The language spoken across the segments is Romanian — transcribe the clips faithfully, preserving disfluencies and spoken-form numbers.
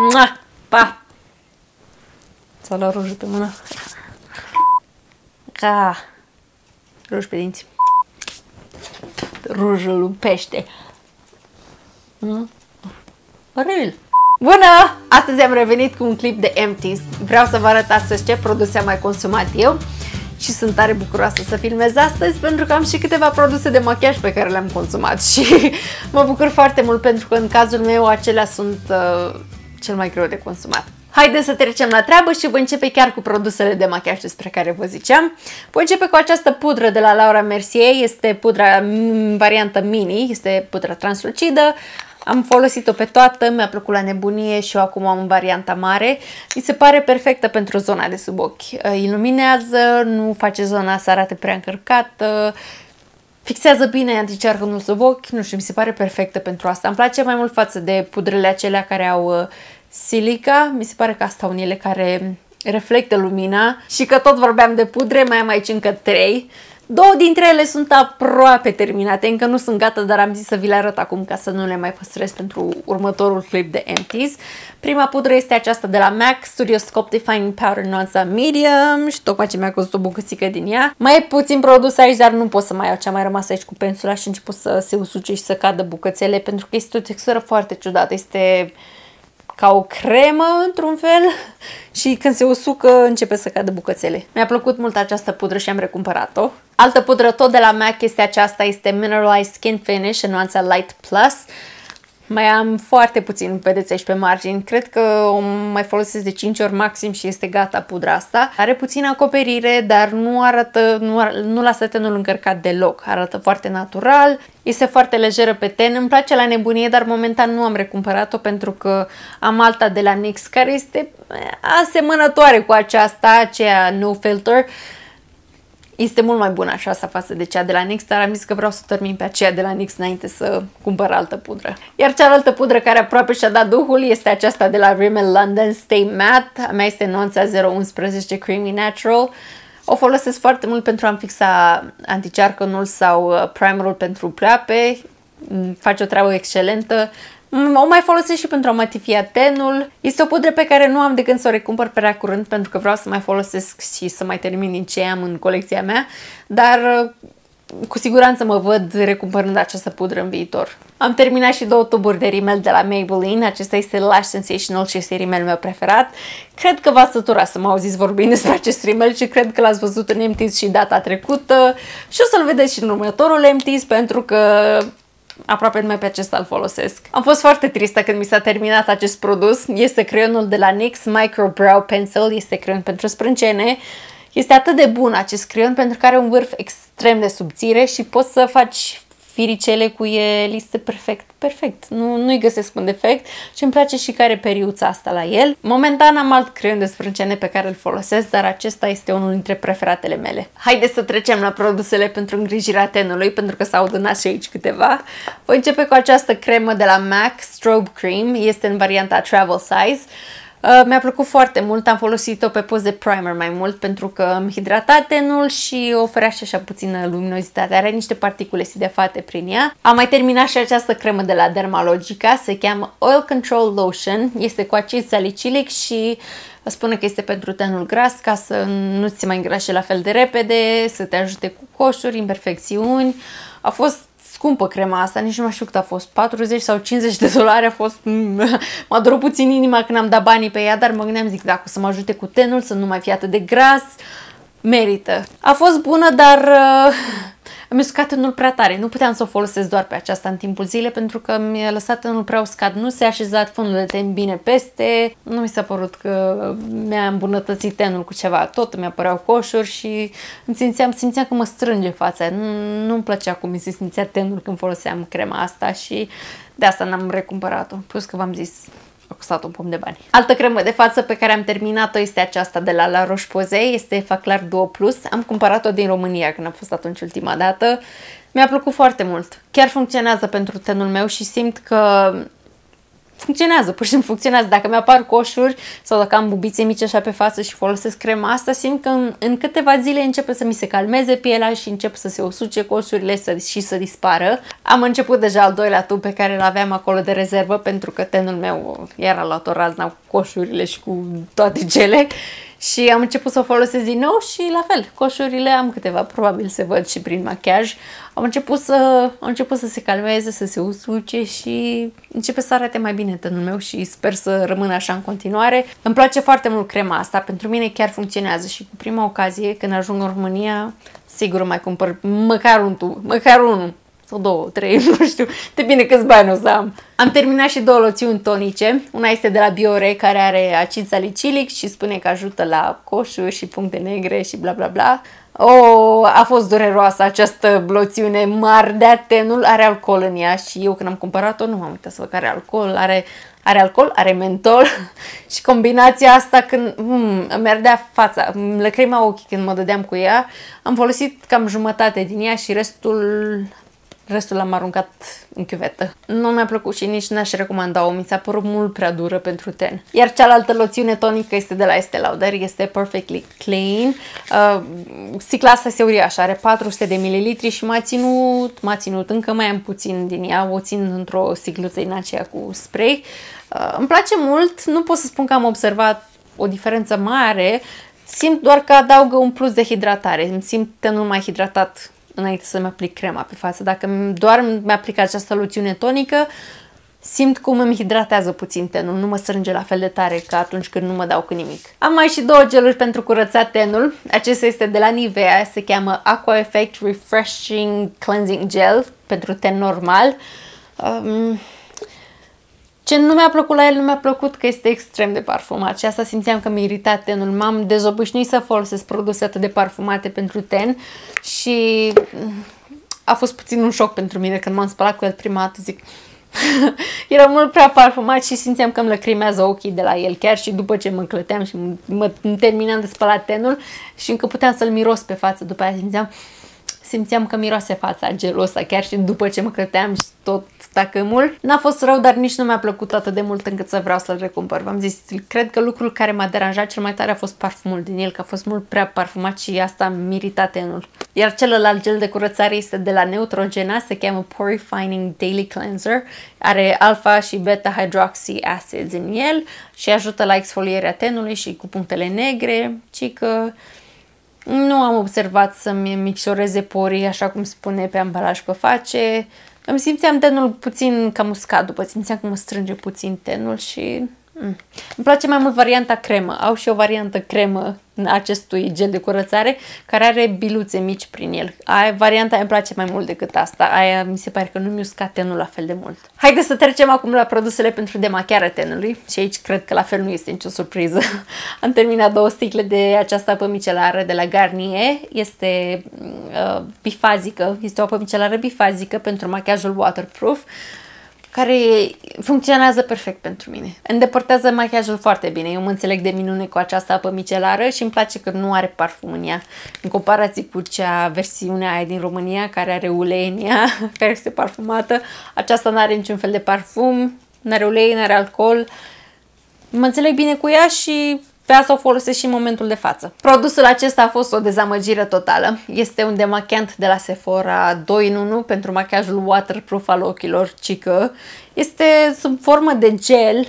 Mua! Pa! Sau la rujul pe mână. Ca! Ruj pe dinți. Rujul lui pește. Mm? Oribil! Bună! Astăzi am revenit cu un clip de Empties. Vreau să vă arăt astăzi ce produse am mai consumat eu și sunt tare bucuroasă să filmez astăzi pentru că am și câteva produse de machiaj pe care le-am consumat și mă bucur foarte mult pentru că în cazul meu acelea sunt uh, cel mai greu de consumat. Haideți să trecem la treabă și voi începe chiar cu produsele de machiaj despre care vă ziceam. Voi începe cu această pudră de la Laura Mercier, este pudra în variantă mini, este pudra translucidă. Am folosit-o pe toată, mi-a plăcut la nebunie și eu acum am în varianta mare. Mi se pare perfectă pentru zona de sub ochi. Iluminează, nu face zona să arate prea încărcată, fixează bine anticearcănul sub ochi, nu știu, mi se pare perfectă pentru asta. Îmi place mai mult față de pudrele acelea care au silica, mi se pare că asta au unele care reflectă lumina și că tot vorbeam de pudre, mai am aici încă trei. Două dintre ele sunt aproape terminate, încă nu sunt gata, dar am zis să vi le arăt acum ca să nu le mai păstrez pentru următorul clip de Empties. Prima pudră este aceasta de la MAC, Studio Sculpt Defining Powder Nuanța Medium și tocmai ce mi-a costat o bucățică din ea. Mai e puțin produs aici, dar nu pot să mai iau ce a mai rămas aici cu pensula și început să se usuce și să cadă bucățele pentru că este o textură foarte ciudată, este ca o cremă, într-un fel, și când se usucă începe să cadă bucățele. Mi-a plăcut mult această pudră și am recumpărat-o. Altă pudră tot de la MAC este aceasta, este Mineralized Skin Finish în nuanța Light Plus. Mai am foarte puțin, vedeți aici pe margini, cred că o mai folosesc de cinci ori maxim și este gata pudra asta. Are puțină acoperire, dar nu arată, nu, ar, nu lasă tenul încărcat deloc, arată foarte natural, este foarte lejeră pe ten, îmi place la nebunie, dar momentan nu am recumpărat-o pentru că am alta de la N Y X care este asemănătoare cu aceasta, aceea No Filter. Este mult mai bună așa asta față de cea de la N Y X, dar am zis că vreau să termin pe aceea de la N Y X înainte să cumpăr altă pudră. Iar cealaltă pudră care aproape și-a dat duhul este aceasta de la Rimmel London Stay Matte. A mea este nuanța zero unsprezece Creamy Natural. O folosesc foarte mult pentru a-mi fixa anticearcănul sau primerul pentru pleoape. Face o treabă excelentă. O mai folosesc și pentru a matifia tenul. Este o pudră pe care nu am de gând să o recumpăr prea curând pentru că vreau să mai folosesc și să mai termin din ce am în colecția mea, dar cu siguranță mă văd recumpărând această pudră în viitor. Am terminat și două tuburi de rimel de la Maybelline. Acesta este Lash Sensational și este rimelul meu preferat. Cred că v-ați săturat să mă auziți vorbind despre acest rimel și cred că l-ați văzut în Empties și data trecută și o să-l vedeți și în următorul Empties pentru că aproape numai pe acesta îl folosesc. Am fost foarte tristă când mi s-a terminat acest produs. Este creionul de la N Y X Micro Brow Pencil, este creion pentru sprâncene. Este atât de bun acest creion pentru că are un vârf extrem de subțire și poți să faci firicele cu el, este perfect, perfect. Nu, nu-i găsesc un defect și îmi place și că are periuța asta la el. Momentan am alt creion de sprâncene pe care îl folosesc, dar acesta este unul dintre preferatele mele. Haideți să trecem la produsele pentru îngrijirea tenului, pentru că s-au adunat și aici câteva. Voi începe cu această cremă de la MAC, Strobe Cream, este în varianta Travel Size. Uh, mi-a plăcut foarte mult, am folosit-o pe post de primer mai mult pentru că îmi hidrata tenul și oferea și așa puțină luminozitate. Are niște particule sidefate prin ea. Am mai terminat și această cremă de la Dermalogica, se cheamă Oil Control Lotion, este cu acid salicilic și spune că este pentru tenul gras ca să nu ți se mai îngrașe la fel de repede, să te ajute cu coșuri, imperfecțiuni. A fost scumpă crema asta, nici nu mai știu cât a fost, patruzeci sau cincizeci de dolari, a fost, m-a durut puțin inima când am dat banii pe ea, dar mă gândeam, zic, dacă o să mă ajute cu tenul, să nu mai fie atât de gras, merită. A fost bună, dar uh, mi-a uscat tenul prea tare, nu puteam să o folosesc doar pe aceasta în timpul zilei, pentru că mi-a lăsat tenul prea uscat, nu s-a așezat fondul de ten bine peste, nu mi s-a părut că mi-a îmbunătățit tenul cu ceva, tot mi apăreau coșuri și îmi simțeam, simțeam că mă strânge fața, nu-mi plăcea cum mi se simțea tenul când foloseam crema asta și de asta n-am recumpărat-o, plus că v-am zis, a costat un pom de bani. Altă cremă de față pe care am terminat-o este aceasta de la La Roche-Posay, este Faclar Duo Plus. Am cumpărat-o din România când am fost atunci ultima dată. Mi-a plăcut foarte mult. Chiar funcționează pentru tenul meu și simt că funcționează, pur și simplu funcționează. Dacă mi-apar coșuri sau dacă am bubițe mici așa pe față și folosesc crema asta, simt că în, în câteva zile începe să mi se calmeze pielea și încep să se usuce coșurile să, și să dispară. Am început deja al doilea tub pe care îl aveam acolo de rezervă pentru că tenul meu era luat o razna cu coșurile și cu toate cele. Și am început să o folosesc din nou și la fel, coșurile am câteva, probabil se văd și prin machiaj. Am început să, am început să se calmeze, să se usuce și începe să arate mai bine tenul meu și sper să rămână așa în continuare. Îmi place foarte mult crema asta, pentru mine chiar funcționează și cu prima ocazie când ajung în România, sigur mai cumpăr măcar un tub, măcar unul. Sau două, trei, nu știu, de bine câți bani o să am. Am terminat și două loțiuni tonice. Una este de la Biore, care are acid salicilic și spune că ajută la coșuri și puncte negre și bla bla bla. Oh, a fost dureroasă această loțiune, mă ardea tenul, are alcool în ea și eu când am cumpărat-o nu m-am uitat să văd că are alcool, are, are alcool, are mentol și combinația asta când mm, îmi ardea fața, îmi lăcrima ochii când mă dădeam cu ea. Am folosit cam jumătate din ea și restul... Restul l-am aruncat în chiuvetă. Nu mi-a plăcut și nici n-aș recomanda-o, mi s-a părut mult prea dură pentru ten. Iar cealaltă loțiune tonică este de la Estée Lauder, este Perfectly Clean. Uh, sticla asta este uriașă, are patru sute de mililitri și m-a ținut, m-a ținut, încă mai am puțin din ea, o țin într-o sticluță din aceea cu spray. Uh, îmi place mult, nu pot să spun că am observat o diferență mare, simt doar că adaugă un plus de hidratare, îmi simt tenul mai hidratat înainte să-mi aplic crema pe față. Dacă doar mi aplic această loțiune tonică, simt cum îmi hidratează puțin tenul, nu mă strânge la fel de tare ca atunci când nu mă dau cu nimic. Am mai și două geluri pentru curățat tenul. Acesta este de la Nivea, se cheamă Aqua Effect Refreshing Cleansing Gel pentru ten normal. Um, Ce nu mi-a plăcut la el, nu mi-a plăcut că este extrem de parfumat și asta simțeam că mi-a iritat tenul. M-am dezobișnuit să folosesc produse atât de parfumate pentru ten și a fost puțin un șoc pentru mine când m-am spălat cu el prima dată, zic... Era mult prea parfumat și simțeam că îmi lăcrimează ochii de la el, chiar și după ce mă clăteam și mă terminam de spălat tenul și încă puteam să-l miros pe față, după aia simțeam... Simțeam că miroase fața gelul ăsta, chiar și după ce mă clăteam și tot tacâmul. N-a fost rău, dar nici nu mi-a plăcut atât de mult încât să vreau să-l recumpăr. V-am zis, cred că lucrul care m-a deranjat cel mai tare a fost parfumul din el, că a fost mult prea parfumat și asta mi-a iritat tenul. Iar celălalt gel de curățare este de la Neutrogena, se cheamă Porifining Daily Cleanser. Are alpha și beta hydroxy acids în el și ajută la exfolierea tenului și cu punctele negre, ci că... Nu am observat să-mi micșoreze porii, așa cum spune pe ambalaj că face. Îmi simțeam tenul puțin cam uscat după, simțeam că mă strânge puțin tenul și... Mm. Îmi place mai mult varianta cremă. Au și o variantă cremă în acestui gel de curățare care are biluțe mici prin el. Aia, varianta aia îmi place mai mult decât asta. Aia mi se pare că nu mi usca tenul la fel de mult. Haideți să trecem acum la produsele pentru demachiarea tenului și aici cred că la fel nu este nicio surpriză. Am terminat două sticle de această apă micelară de la Garnier. Este uh, bifazică, este o apă micelară bifazică pentru machiajul waterproof, care funcționează perfect pentru mine. Îndepărtează machiajul foarte bine. Eu mă înțeleg de minune cu această apă micelară și îmi place că nu are parfum în ea. În comparație cu cea versiunea aia din România, care are ulei în ea, care este parfumată, aceasta nu are niciun fel de parfum, nu are ulei, nu are alcool. Mă înțeleg bine cu ea și pe asta o folosesc și în momentul de față. Produsul acesta a fost o dezamăgire totală. Este un demachiant de la Sephora doi în unu pentru machiajul waterproof al ochilor, cică. Este sub formă de gel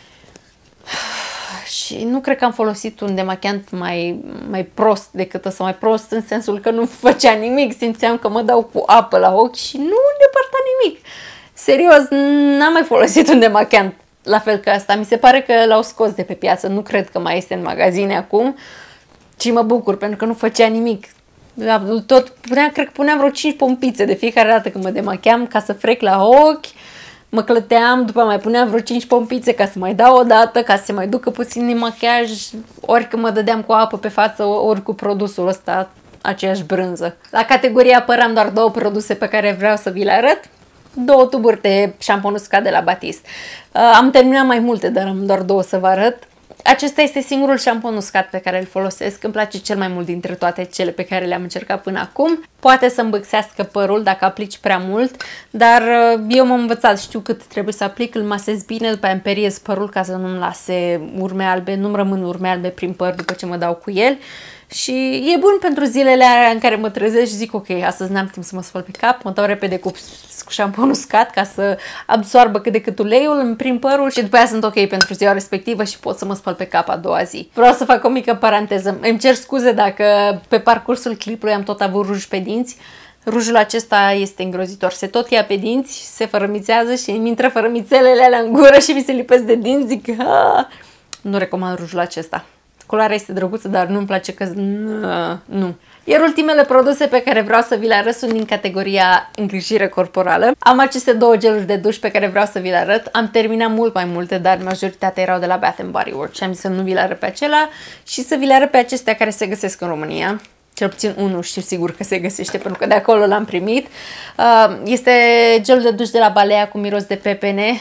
și nu cred că am folosit un demachiant mai, mai prost decât ăsta, mai prost în sensul că nu făcea nimic. Simțeam că mă dau cu apă la ochi și nu îndepărta nimic. Serios, n-am mai folosit un demachiant la fel ca asta. Mi se pare că l-au scos de pe piață. Nu cred că mai este în magazine acum. Și mă bucur pentru că nu făcea nimic. Tot puneam, cred că puneam vreo cinci pompițe de fiecare dată când mă demacheam ca să frec la ochi. Mă clăteam, după mai puneam vreo cinci pompițe ca să mai dau o dată, ca să se mai ducă puțin din machiaj. Ori când mă dădeam cu apă pe față, ori cu produsul ăsta, aceeași brânză. La categoria păr am doar două produse pe care vreau să vi le arăt. Două tuburi de șampon uscat de la Batiste. Uh, am terminat mai multe, dar am doar două să vă arăt. Acesta este singurul șampon uscat pe care îl folosesc. Îmi place cel mai mult dintre toate cele pe care le-am încercat până acum. Poate să îmbâxească părul dacă aplici prea mult, dar eu m-am învățat, știu cât trebuie să aplic, îl masez bine, după aia împeriez părul ca să nu-mi lase urme albe, nu-mi rămân urme albe prin păr după ce mă dau cu el. Și e bun pentru zilele alea în care mă trezesc și zic ok, astăzi n-am timp să mă spăl pe cap, mă dau repede cu, cu șampon uscat ca să absoarbă cât de cât uleiul, îmi prind părul și după aia sunt ok pentru ziua respectivă și pot să mă spăl pe cap a doua zi. Vreau să fac o mică paranteză. Îmi cer scuze dacă pe parcursul clipului am tot avut ruj pe dinți. Rujul acesta este îngrozitor. Se tot ia pe dinți, se fărămițează și îmi intră fărămițelele alea în gură și mi se lipesc de dinți. Zic, Aaah! Nu recomand rujul acesta. Culoarea este drăguță, dar nu-mi place că... Nu. Iar ultimele produse pe care vreau să vi le arăt sunt din categoria îngrijire corporală. Am aceste două geluri de duș pe care vreau să vi le arăt. Am terminat mult mai multe, dar majoritatea erau de la Bath and Body Works și am zis să nu vi le arăt pe acelea și să vi le arăt pe acestea care se găsesc în România. Cel puțin unul știu sigur că se găsește pentru că de acolo l-am primit. Este gelul de duș de la Balea cu miros de pepene.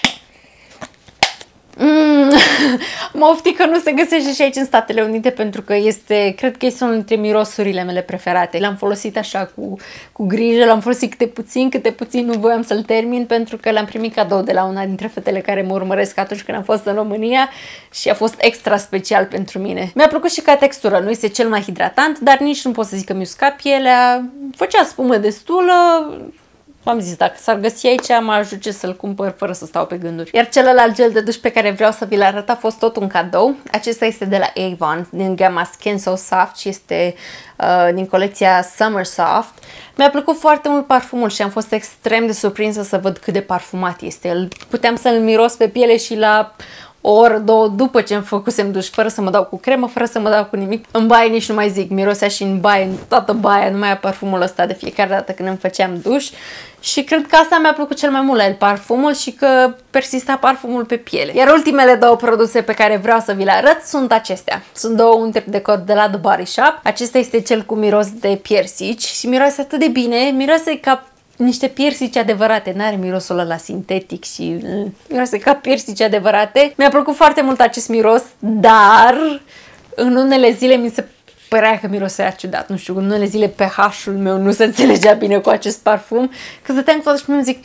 Mm, mă oftic că nu se găsește și aici în Statele Unite pentru că este, cred că este unul dintre mirosurile mele preferate. L-am folosit așa cu, cu grijă, l-am folosit câte puțin, câte puțin nu voiam să-l termin pentru că l-am primit cadou de la una dintre fetele care mă urmăresc atunci când am fost în România și a fost extra special pentru mine. Mi-a plăcut și ca textură, nu este cel mai hidratant, dar nici nu pot să zic că mi usca pielea, făcea spumă destulă. Am zis, dacă s-ar găsi aici, mă ajunge să-l cumpăr fără să stau pe gânduri. Iar celălalt gel de duș pe care vreau să vi-l arăt a fost tot un cadou. Acesta este de la Avon, din gama Skin So Soft și este uh, din colecția Summer Soft. Mi-a plăcut foarte mult parfumul și am fost extrem de surprinsă să văd cât de parfumat este. Puteam să-l miros pe piele și la o oră, două după ce îmi făcusem duș, fără să mă dau cu cremă, fără să mă dau cu nimic. În baie nici nu mai zic, mirosea și în baie, în toată baia, nu mai a parfumul ăsta de fiecare dată când îmi făceam duș. Și cred că asta mi-a plăcut cel mai mult la el, parfumul și că persista parfumul pe piele. Iar ultimele două produse pe care vreau să vi le arăt sunt acestea. Sunt două unteri de corp de la The Body Shop. Acesta este cel cu miros de piersici și miroase atât de bine, miroase ca niște piersici adevărate, n-are mirosul ăla sintetic și mm, miroase ca piersici adevărate. Mi-a plăcut foarte mult acest miros, dar în unele zile mi se părea că mirosea ciudat, nu știu, în unele zile pH-ul meu nu se înțelegea bine cu acest parfum, că stăteam toată și mi-am zic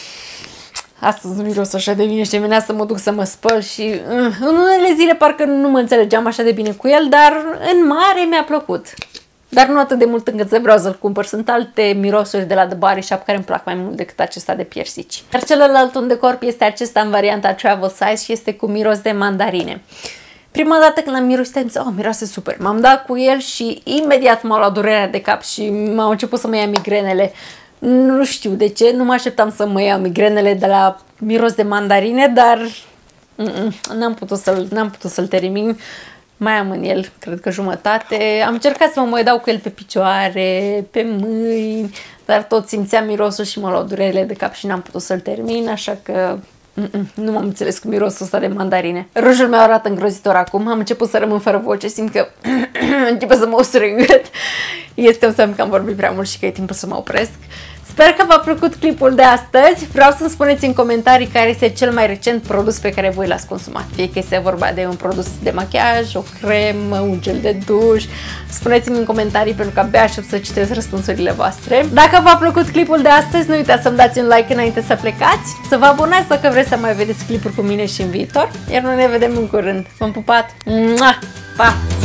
astăzi nu miros așa de bine și venea să mă duc să mă spăl și mm, în unele zile parcă nu mă înțelegeam așa de bine cu el, dar în mare mi-a plăcut. Dar nu atât de mult încât să vreau să-l cumpăr. Sunt alte mirosuri de la The Body Shop care îmi plac mai mult decât acesta de piersici. Iar celălalt un de corp este acesta în varianta Travel Size și este cu miros de mandarine. Prima dată când l-am mirosit, am zis, oh, miroase super. M-am dat cu el și imediat m-a luat durerea de cap și m-au început să mă ia migrenele. Nu știu de ce, nu mă așteptam să mă ia migrenele de la miros de mandarine, dar n-am putut să-l n-am putut să-l termin. Mai am în el, cred că jumătate. Am încercat să mă mai dau cu el pe picioare, pe mâini, dar tot simțeam mirosul și mă luau durerile de cap și n-am putut să-l termin, așa că mm -mm, nu m-am înțeles cu mirosul ăsta de mandarine. Rujul meu arată îngrozitor acum, am început să rămân fără voce, simt că începe să mă usture în gât. Este un semn că am vorbit prea mult și că e timpul să mă opresc. Sper că v-a plăcut clipul de astăzi. Vreau să-mi spuneți în comentarii care este cel mai recent produs pe care voi l-ați consumat. Fie că este vorba de un produs de machiaj, o cremă, un gel de duș. Spuneți-mi în comentarii pentru că abia aștept să citesc răspunsurile voastre. Dacă v-a plăcut clipul de astăzi, nu uitați să-mi dați un like înainte să plecați, să vă abonați dacă vreți să mai vedeți clipuri cu mine și în viitor. Iar noi ne vedem în curând. V-am pupat! Pa!